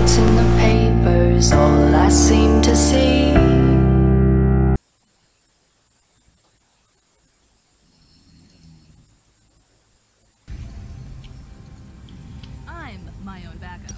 it's in the papers, all I seem to see. I'm my own backup.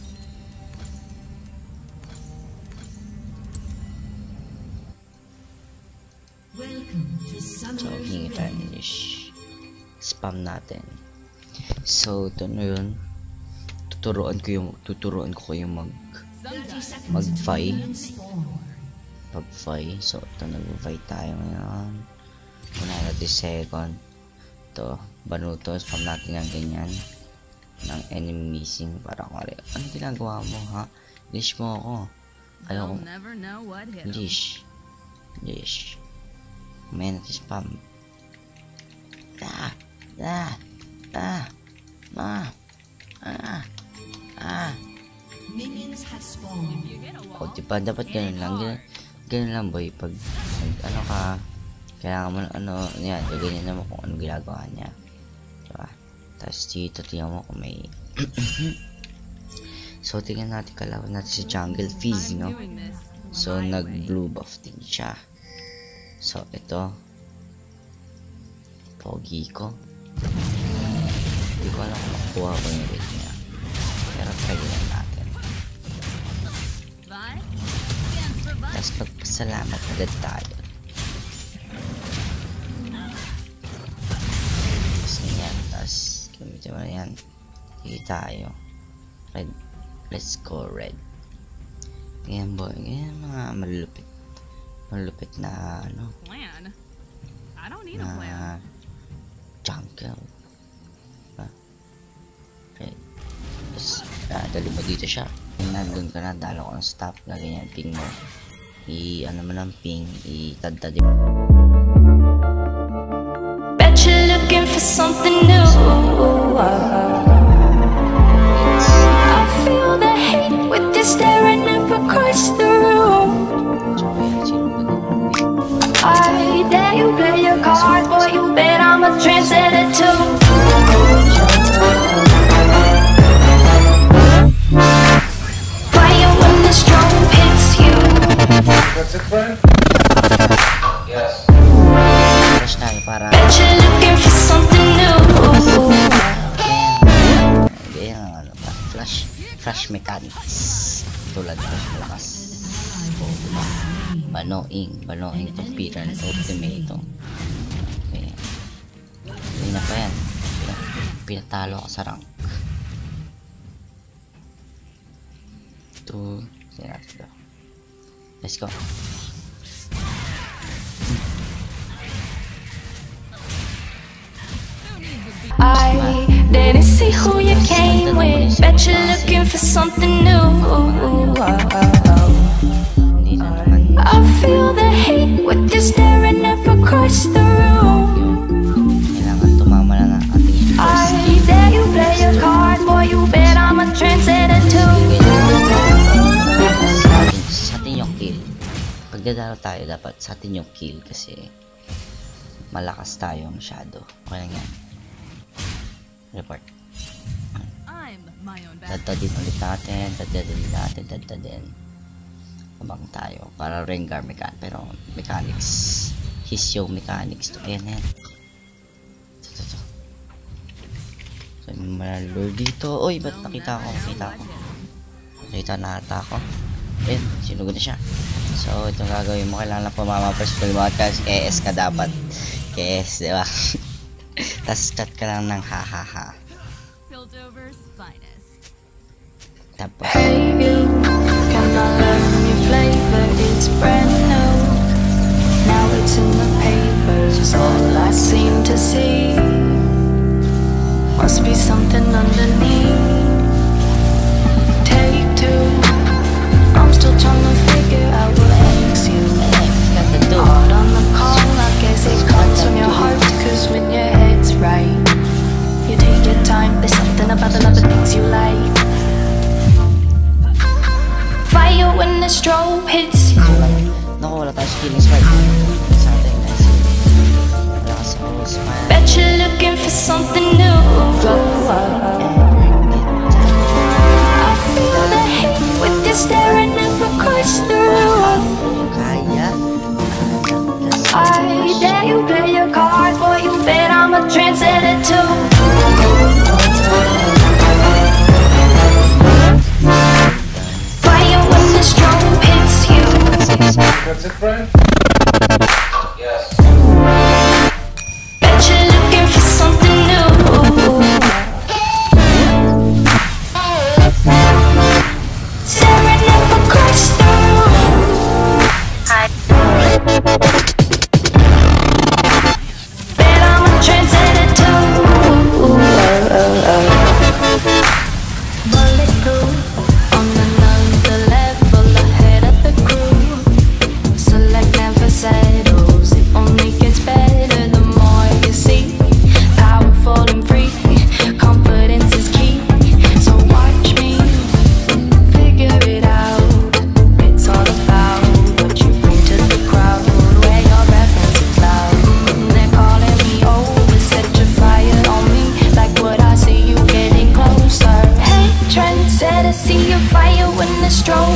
So, hingi tayo ng niche. Spam natin. So, ito na yun. Tuturuan ko yung mag-fi. Pag-fi. So, ito nag-fi tayo ngayon. Una natin second. Ito, banuto. Spam natin yung ganyan. Ng enemy missing. Para kumari. Ano ginagawa mo, ha? Leash mo ako. Ayaw ko. Leash. Leash. May natin spam. O diba dapat ganun lang. Ganun lang boy. Pag ano ka, kailangan mo ano yan, ganyan naman kung ano ginagawa niya, diba? Tapos dito tingnan mo kung may so tingnan natin, kalaban natin si Jungle Fizz, no? So nag blue buff din siya. So ito pogi ko. Hindi ko alam kung makuha ko yung rate niya, pero try lang natin. Tapos magpasalamat agad tayo. Tapos ganyan. Tapos gamitin mo na yan. Hindi tayo red. Let's go red. Ganyan boy. Ganyan mga malulupit na ano na jungle. Red. Tapos dali mo dito siya. Nandun ka na, dalo ko ng stop na ganyan, ping mo. Ano mo ng ping, itadtad mo. Bet you're looking for something new. I feel the hate with you staring up across the room. I dare you play your cards, boy, you bet I'm a trendsetter too. That's it, friend? Yes. Flash tayo para flash mechanics tulad flash malakas. Banoing itong Peter na ultimate ito. Okay. Hindi na pa yan. Pinatalo ako sa rank 2. Let's go. I didn't see who you came with. Bet you're looking for something new. I feel the hate with you staring up across the room. Kailangan tumama na ng ating I dare you play your card, boy, you bet I'm a trendsetter too. Sa atin yung kill. Pagdadalo tayo, dapat sa atin yung kill kasi malakas tayo masyado. Okay lang yan. Report. Dadadin ulit natin. Dadadin. Abang tayo. Para Rengar pero mechanics. His yung mechanics to. Ayan. Ito. So, may malalure dito. Uy, ba't nakita ko? Nakita na ata ako. Ayun, sinugod na siya. So, itong gagawin mo, kailangan lang pumama-first full mode kasi KS ka dapat. KS, diba? Tapos chat ka lang ng ha. Tapos Hey you, can I learn your flavor? It's brand new. Now it's in the papers, all I seem to see. Must be something underneath. Take two. I'm still trying to figure out what makes you hard on the call. I guess it comes from your heart, cause when your head's right, you take your time. There's something about the love that things you like. Fire when the strobe hits. naku, wala tayo skilling strike sa atin. Wala kasi ako smile. Bet you're looking for something new. I feel the hate with you.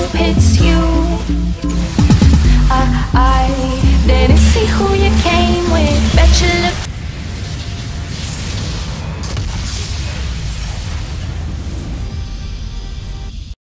hits you. I didn't see who you